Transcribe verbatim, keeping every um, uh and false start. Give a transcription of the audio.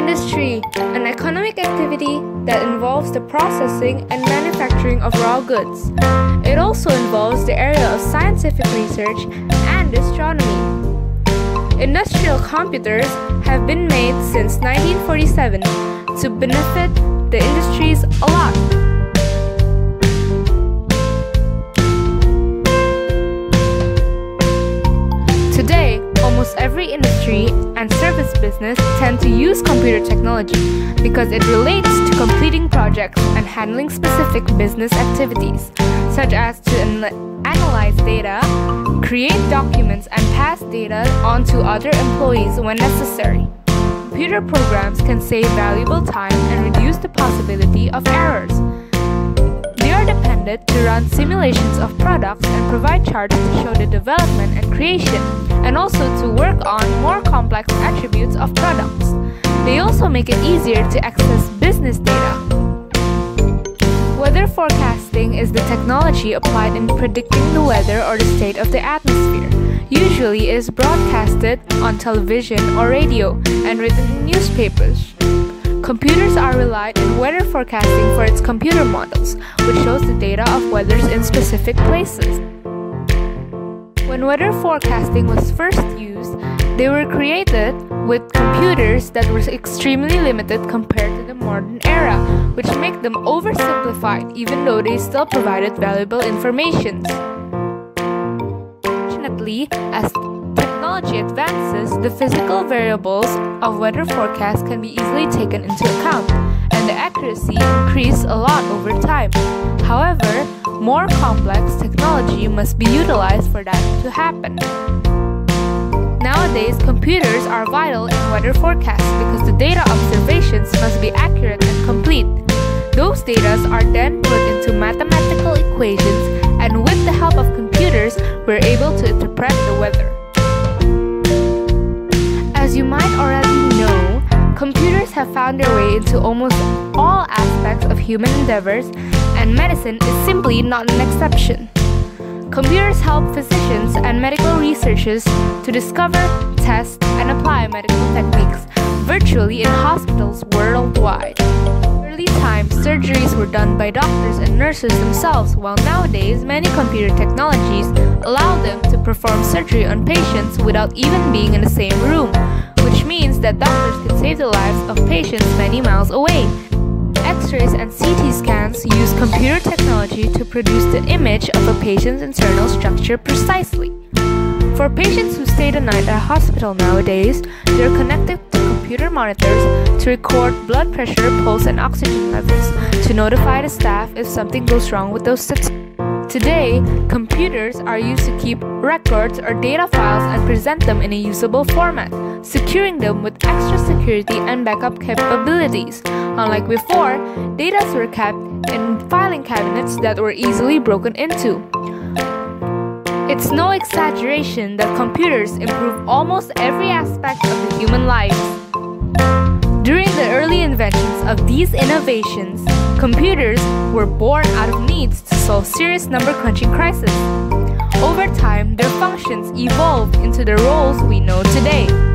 Industry, an economic activity that involves the processing and manufacturing of raw goods. It also involves the area of scientific research and astronomy. Industrial computers have been made since nineteen forty-seven to benefit the industries a lot. Today, almost every industry and service business tend to use computer technology because it relates to completing projects and handling specific business activities, such as to an- analyze data, create documents, and pass data on to other employees when necessary. Computer programs can save valuable time and reduce the possibility of errors. They are dependent to run simulations of products and provide charts to show the development and creation, and also to work on more complex attributes of products. They also make it easier to access business data. Weather forecasting is the technology applied in predicting the weather or the state of the atmosphere. Usually is broadcasted on television or radio and written in newspapers. Computers are relied in weather forecasting for its computer models, which shows the data of weathers in specific places. When weather forecasting was first used, they were created with computers that were extremely limited compared to the modern era, which make them oversimplified even though they still provided valuable information. Fortunately, as technology advances, the physical variables of weather forecasts can be easily taken into account, and the accuracy increases a lot over time. However, more complex technology must be utilized for that to happen. Nowadays, computers are vital in weather forecasts because the data observations must be accurate and complete. Those data are then put into mathematical equations, and with the help of computers, we're able to interpret the weather. As you might already know, computers have found their way into almost all aspects of human endeavors, and medicine is simply not an exception. Computers help physicians and medical researchers to discover, test, and apply medical techniques virtually in hospitals worldwide. In early times, surgeries were done by doctors and nurses themselves, while nowadays many computer technologies allow them to perform surgery on patients without even being in the same room, which means that doctors can save the lives of patients many miles away. X-rays and C T scans use computer technology to produce the image of a patient's internal structure precisely. For patients who stay the night at a hospital nowadays, they are connected to computer monitors to record blood pressure, pulse, and oxygen levels to notify the staff if something goes wrong with those statistics. Today, computers are used to keep records or data files and present them in a usable format, securing them with extra security and backup capabilities. Unlike before, data were kept in filing cabinets that were easily broken into. It's no exaggeration that computers improve almost every aspect of the human life. During the early inventions of these innovations, computers were born out of needs to solve serious number crunching crises. Over time, their functions evolved into the roles we know today.